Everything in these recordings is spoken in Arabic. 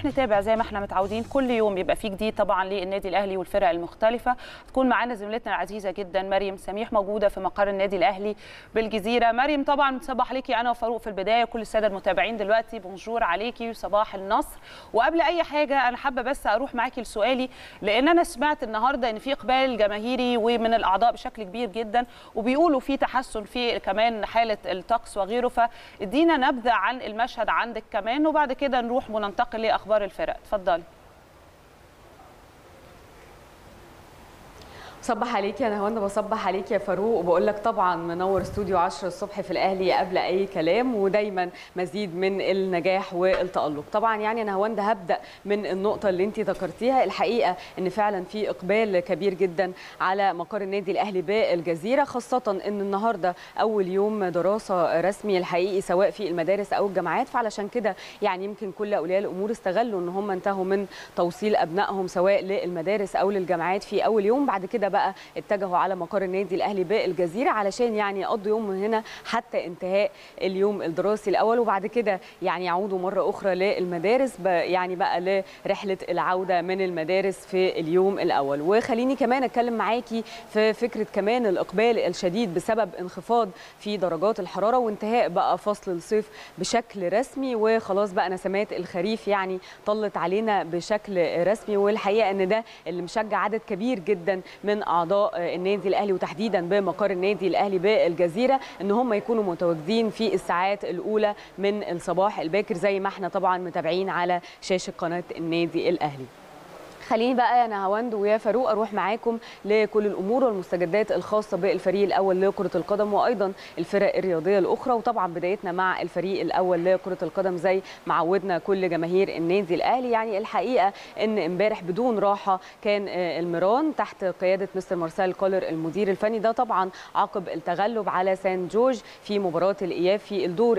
نتابع زي ما احنا متعودين كل يوم يبقى فيه جديد طبعا للنادي الاهلي والفرق المختلفه. تكون معانا زميلتنا العزيزه جدا مريم سميح موجوده في مقر النادي الاهلي بالجزيره. مريم طبعا متصبح عليكي انا وفاروق في البدايه، كل الساده المتابعين دلوقتي بونجور عليكي وصباح النصر. وقبل اي حاجه انا حابه بس اروح معاكي لسؤالي، لان انا سمعت النهارده ان في اقبال جماهيري ومن الاعضاء بشكل كبير جدا، وبيقولوا في تحسن في كمان حاله الطقس وغيره، فادينا نبذه عن المشهد عندك كمان وبعد كده نروح وننتقل لاخبار الفرق. اتفضلي. صبح عليكي يا نهاوند، بصبح عليكي يا فاروق، وبقول لك طبعا منور استوديو 10 الصبح في الاهلي قبل اي كلام، ودايما مزيد من النجاح والتالق. طبعا يعني يا نهاوند هبدا من النقطه اللي انت ذكرتيها، الحقيقه ان فعلا في اقبال كبير جدا على مقر النادي الاهلي بالجزيره، خاصه ان النهارده اول يوم دراسه رسمي الحقيقي سواء في المدارس او الجامعات، فعلشان كده يعني يمكن كل اولياء الامور استغلوا ان هم انتهوا من توصيل ابنائهم سواء للمدارس او للجامعات في اول يوم، بعد كده بقى اتجهوا على مقر النادي الاهلي بالجزيره علشان يعني يقضوا يوم من هنا حتى انتهاء اليوم الدراسي الاول، وبعد كده يعني يعودوا مره اخرى للمدارس يعني بقى لرحله العوده من المدارس في اليوم الاول. وخليني كمان اتكلم معاكي في فكره كمان الاقبال الشديد بسبب انخفاض في درجات الحراره وانتهاء بقى فصل الصيف بشكل رسمي، وخلاص بقى نسمات الخريف يعني طلت علينا بشكل رسمي، والحقيقه ان ده اللي مشجع عدد كبير جدا من اعضاء النادي الاهلي وتحديدا بمقر النادي الاهلي بالجزيره ان هم يكونوا متواجدين في الساعات الاولى من الصباح الباكر زي ما احنا طبعا متابعين على شاشه قناه النادي الاهلي. خليني بقى يا نهاوند ويا فاروق اروح معاكم لكل الامور والمستجدات الخاصه بالفريق الاول لكره القدم وايضا الفرق الرياضيه الاخرى، وطبعا بدايتنا مع الفريق الاول لكره القدم زي ما عودنا كل جماهير النادي الاهلي. يعني الحقيقه ان امبارح بدون راحه كان الميران تحت قياده مستر مارسيل كولر المدير الفني، ده طبعا عقب التغلب على سان جورج في مباراه الاياب في الدور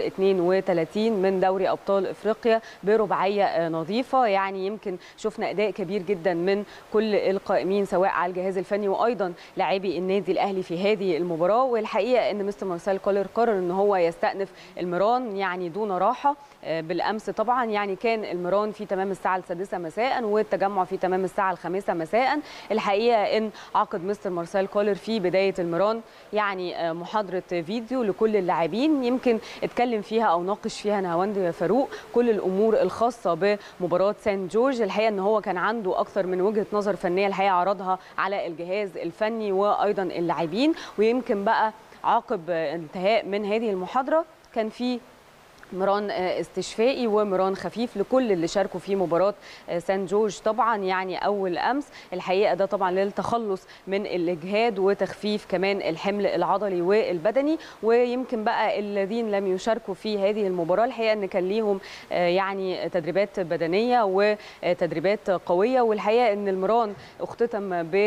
32 من دوري ابطال افريقيا برباعيه نظيفه. يعني يمكن شفنا اداء كبير جدا من كل القائمين سواء على الجهاز الفني وايضا لاعبي النادي الاهلي في هذه المباراه، والحقيقه ان مستر مارسيل كولر قرر ان هو يستأنف الميران يعني دون راحه. بالامس طبعا يعني كان الميران في تمام الساعه 6 مساء والتجمع في تمام الساعه 5 مساء. الحقيقه ان عقد مستر مارسيل كولر في بدايه الميران يعني محاضره فيديو لكل اللاعبين، يمكن اتكلم فيها او ناقش فيها نهاوند فاروق كل الامور الخاصه بمباراه سان جورج. الحقيقه ان هو كان عنده اكثر من وجهه نظر فنيه الحقيقه عرضها على الجهاز الفني وايضا اللاعبين، ويمكن بقى عقب انتهاء من هذه المحاضره كان في مران استشفائي ومران خفيف لكل اللي شاركوا في مباراه سان جورج طبعا يعني اول امس. الحقيقه ده طبعا للتخلص من الاجهاد وتخفيف كمان الحمل العضلي والبدني، ويمكن بقى الذين لم يشاركوا في هذه المباراه الحقيقه ان كان ليهم يعني تدريبات بدنيه وتدريبات قويه، والحقيقه ان المران اختتم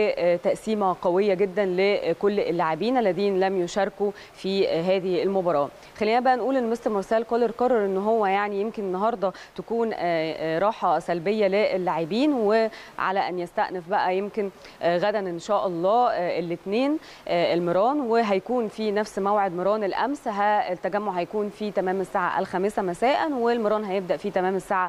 بتقسيمه قويه جدا لكل اللاعبين الذين لم يشاركوا في هذه المباراه. خلينا بقى نقول ان مستر مارسيل كولر قرر ان هو يعني يمكن النهارده تكون راحه سلبيه للاعبين، وعلى ان يستأنف بقى يمكن غدا ان شاء الله الاثنين الميران، وهيكون في نفس موعد ميران الامس. التجمع هيكون في تمام الساعه 5 مساء والميران هيبدا في تمام الساعه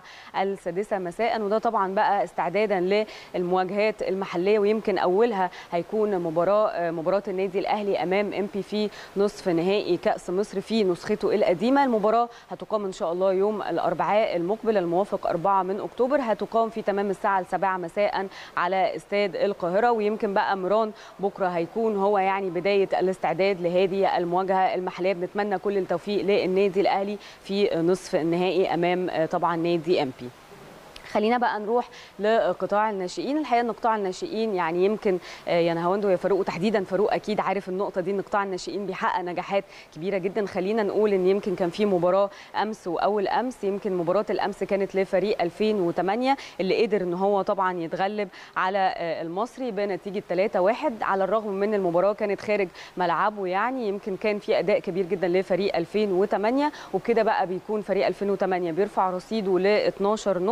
6 مساء، وده طبعا بقى استعدادا للمواجهات المحليه، ويمكن اولها هيكون مباراه النادي الاهلي امام امبي في نصف نهائي كاس مصر في نسخته القديمه. المباراه هتقام ان شاء الله يوم الاربعاء المقبل الموافق 4 من اكتوبر، هتقام في تمام الساعه 7 مساء على استاد القاهره، ويمكن بقى ميران بكره هيكون هو يعني بدايه الاستعداد لهذه المواجهه المحليه. بنتمنى كل التوفيق للنادي الاهلي في نصف النهائي امام طبعا نادي امبي. خلينا بقى نروح لقطاع الناشئين. الحقيقه ان قطاع الناشئين يعني يمكن يا نهاوند ويا فاروق، وتحديدا فاروق اكيد عارف النقطه دي ان قطاع الناشئين بيحقق نجاحات كبيره جدا. خلينا نقول ان يمكن كان في مباراه امس واول امس، يمكن مباراه الامس كانت لفريق 2008 اللي قدر ان هو طبعا يتغلب على المصري بنتيجه 3-1 على الرغم من المباراه كانت خارج ملعبه. يعني يمكن كان في اداء كبير جدا لفريق 2008، وبكده بقى بيكون فريق 2008 بيرفع رصيده ل 12 نقطه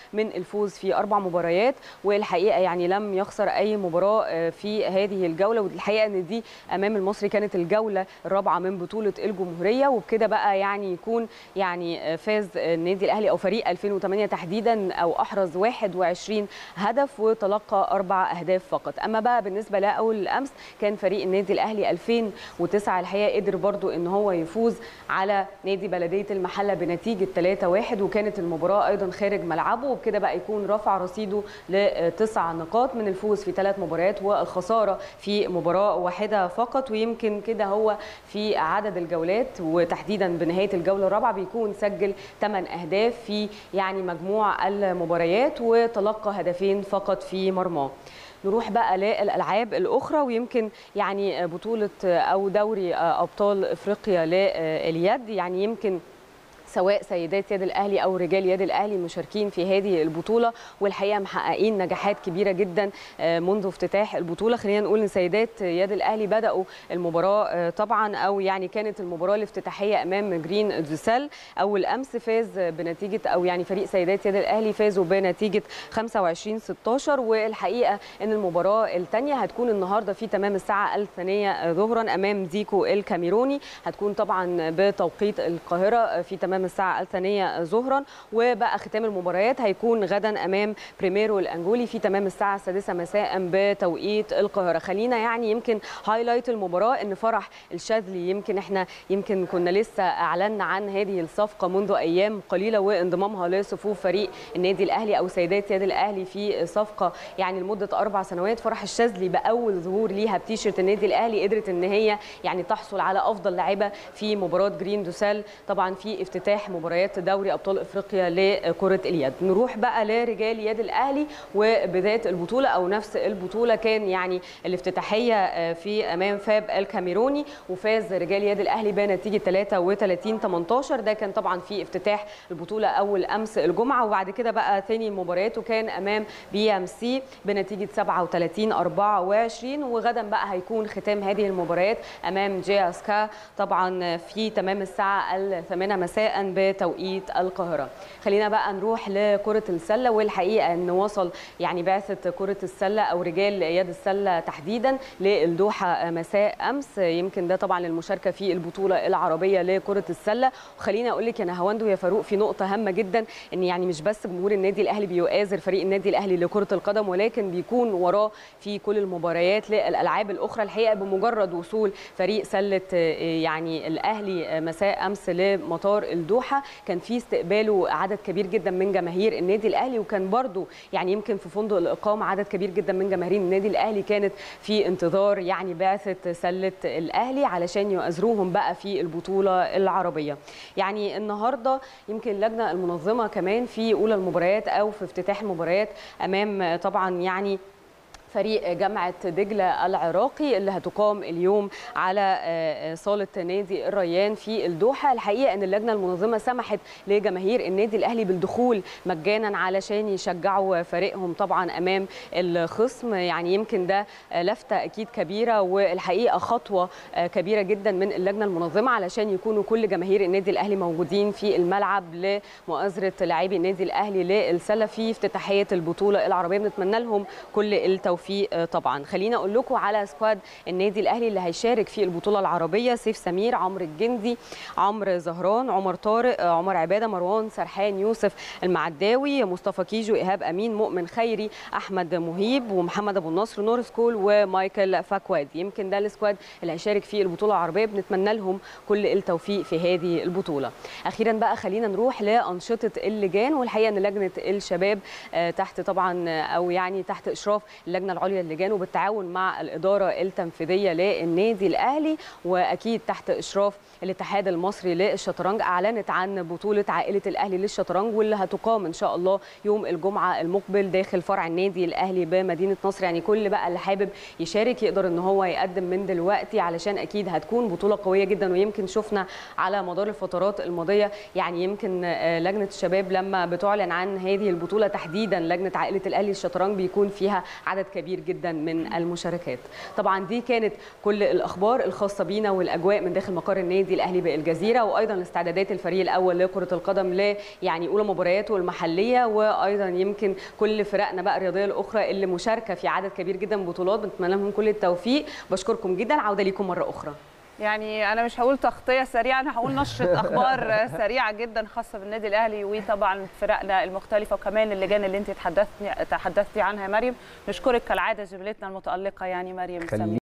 من الفوز في 4 مباريات، والحقيقه يعني لم يخسر اي مباراه في هذه الجوله، والحقيقه ان دي امام المصري كانت الجوله الرابعه من بطوله الجمهوريه، وبكده بقى يعني يكون يعني فاز النادي الاهلي او فريق 2008 تحديدا او احرز 21 هدف وتلقى 4 اهداف فقط. اما بقى بالنسبه لاول امس كان فريق النادي الاهلي 2009 الحقيقه قدر برضو ان هو يفوز على نادي بلديه المحله بنتيجه 3-1، وكانت المباراه ايضا خارج ملعبه، وبكده بقى يكون رفع رصيده ل9 نقاط من الفوز في 3 مباريات والخساره في مباراه واحده فقط. ويمكن كده هو في عدد الجولات وتحديدا بنهايه الجوله الرابعه بيكون سجل 8 اهداف في يعني مجموع المباريات وتلقى هدفين فقط في مرماه. نروح بقى للألعاب الأخرى، ويمكن يعني بطولة أو دوري أبطال إفريقيا لليد، يعني يمكن سواء سيدات يد الاهلي او رجال يد الاهلي مشاركين في هذه البطوله، والحقيقه محققين نجاحات كبيره جدا منذ افتتاح البطوله. خلينا نقول ان سيدات يد الاهلي بداوا المباراه طبعا او يعني كانت المباراه الافتتاحيه امام جرين دوسال اول امس، فاز بنتيجه او يعني فريق سيدات يد الاهلي فازوا بنتيجه 25-16. والحقيقه ان المباراه الثانيه هتكون النهارده في تمام الساعه 2 ظهرا امام ديكو الكاميروني، هتكون طبعا بتوقيت القاهره في تمام الساعه 2 ظهرا. وبقى ختام المباريات هيكون غدا امام بريميرو الانجولي في تمام الساعه 6 مساء بتوقيت القاهره. خلينا يعني يمكن هايلايت المباراه ان فرح الشاذلي يمكن كنا لسه اعلنا عن هذه الصفقه منذ ايام قليله وانضمامها لصفوف فريق النادي الاهلي او سيدات يد الاهلي في صفقه يعني لمده 4 سنوات. فرح الشاذلي باول ظهور ليها بتيشيرت النادي الاهلي قدرت ان هي يعني تحصل على افضل لاعبه في مباراه جرين دوسال طبعا في افتتاح مباريات دوري ابطال افريقيا لكره اليد. نروح بقى لرجال يد الاهلي، وبدايه البطوله او نفس البطوله كان يعني الافتتاحيه في امام فاب الكاميروني، وفاز رجال يد الاهلي بنتيجه 33-18. ده كان طبعا في افتتاح البطوله اول امس الجمعه. وبعد كده بقى ثاني مبارياته كان امام BMC بنتيجه 37-24. وغدا بقى هيكون ختام هذه المباريات امام JSK طبعا في تمام الساعه 8 مساء بتوقيت القاهره. خلينا بقى نروح لكره السله، والحقيقه ان وصل يعني بعثه كره السله او رجال يد السله تحديدا للدوحه مساء امس، يمكن ده طبعا للمشاركه في البطوله العربيه لكره السله. وخليني اقول لك يا نهاوند ويا فاروق في نقطه هامه جدا، ان يعني مش بس جمهور النادي الاهلي بيؤازر فريق النادي الاهلي لكره القدم، ولكن بيكون وراه في كل المباريات للالعاب الاخرى. الحقيقه بمجرد وصول فريق سله يعني الاهلي مساء امس لمطار الدوحه كان في استقباله عدد كبير جدا من جماهير النادي الاهلي، وكان برضو يعني يمكن في فندق الاقامه عدد كبير جدا من جماهير النادي الاهلي كانت في انتظار يعني بعثه سله الاهلي علشان يؤازروهم بقى في البطوله العربيه. يعني النهارده يمكن اللجنه المنظمه كمان في اولى المباريات او في افتتاح المباريات امام طبعا يعني فريق جامعة دجلة العراقي اللي هتقام اليوم على صالة نادي الريان في الدوحة. الحقيقة أن اللجنة المنظمة سمحت لجماهير النادي الأهلي بالدخول مجانا علشان يشجعوا فريقهم طبعا أمام الخصم. يعني يمكن ده لفتة أكيد كبيرة، والحقيقة خطوة كبيرة جدا من اللجنة المنظمة علشان يكونوا كل جماهير النادي الأهلي موجودين في الملعب لمؤازرة لاعبي النادي الأهلي للسلة في افتتاحية البطولة العربية. بنتمنى لهم كل التوفيق طبعا. خلينا اقول لكم على سكواد النادي الاهلي اللي هيشارك في البطوله العربيه: سيف سمير، عمرو الجندي، عمرو زهران، عمر طارق، عمر عباده، مروان سرحان، يوسف المعداوي، مصطفى كيجو، ايهاب امين، مؤمن خيري، احمد مهيب، ومحمد ابو النصر، نور سكول، ومايكل فاكواد. يمكن ده السكواد اللي هيشارك في البطوله العربيه، بنتمنى لهم كل التوفيق في هذه البطوله. اخيرا بقى خلينا نروح لانشطه اللجان، والحقيقه ان لجنه الشباب تحت طبعا او يعني تحت اشراف اللجنه العليا للجان وبالتعاون مع الإدارة التنفيذية للنادي الأهلي وأكيد تحت إشراف الاتحاد المصري للشطرنج أعلنت عن بطولة عائلة الأهلي للشطرنج، واللي هتقام إن شاء الله يوم الجمعة المقبل داخل فرع النادي الأهلي بمدينة نصر. يعني كل بقى اللي حابب يشارك يقدر إن هو يقدم من دلوقتي علشان أكيد هتكون بطولة قوية جدا. ويمكن شفنا على مدار الفترات الماضية يعني يمكن لجنة الشباب لما بتعلن عن هذه البطولة تحديدا لجنة عائلة الأهلي للشطرنج بيكون فيها عدد كبير كبير جدا من المشاركات. طبعا دي كانت كل الاخبار الخاصه بينا والاجواء من داخل مقر النادي الاهلي بالجزيره، وايضا استعدادات الفريق الاول لكره القدم يعني اولى مبارياته المحليه، وايضا يمكن كل فرقنا بقى الرياضيه الاخرى اللي مشاركه في عدد كبير جدا من بطولات. بنتمنى لهم كل التوفيق. بشكركم جدا. عوده ليكم مره اخرى. يعني انا مش هقول تغطيه سريعه، انا هقول نشره اخبار سريعه جدا خاصه بالنادي الاهلي وطبعا فرقنا المختلفه وكمان اللجان اللي انت تحدثتي عنها يا مريم. نشكرك كالعاده زميلتنا المتالقه يعني مريم سميح.